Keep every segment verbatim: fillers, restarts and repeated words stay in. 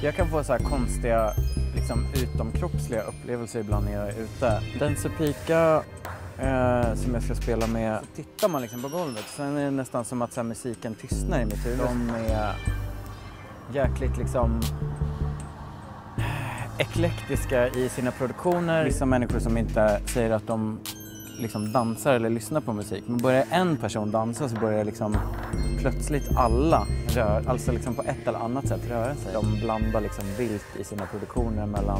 Jag kan få så här konstiga, liksom utomkroppsliga upplevelser ibland när jag är ute. Dance och Pika eh, som jag ska spela med, så tittar man liksom på golvet. Sen är det nästan som att så här, musiken tystnar i mitt huvud. De är jäkligt liksom eklektiska i sina produktioner. Vissa människor som inte säger att de liksom dansar eller lyssnar på musik. Men börjar en person dansa så börjar liksom plötsligt alla rör, alltså liksom på ett eller annat sätt röra sig. De blandar liksom vilt i sina produktioner mellan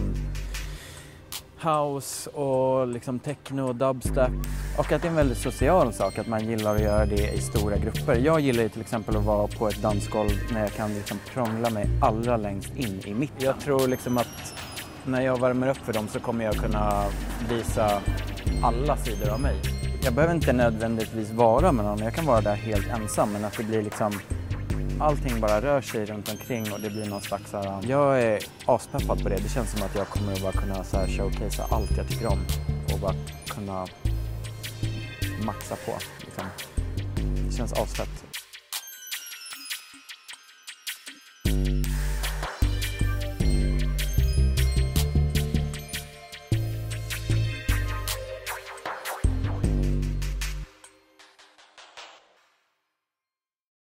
house och liksom techno och dubstep. Och att det är en väldigt social sak att man gillar att göra det i stora grupper. Jag gillar ju till exempel att vara på ett dansgolv när jag kan liksom prångla mig allra längst in i mitten. Jag tror liksom att när jag värmer upp för dem så kommer jag kunna visa alla sidor av mig. Jag behöver inte nödvändigtvis vara med någon, jag kan vara där helt ensam, men att det blir liksom allting bara rör sig runt omkring och det blir någon slags så här, jag är aspeppad på det. Det känns som att jag kommer att bara kunna så här showcasea allt jag tycker om och bara kunna maxa på liksom. Det känns asfett.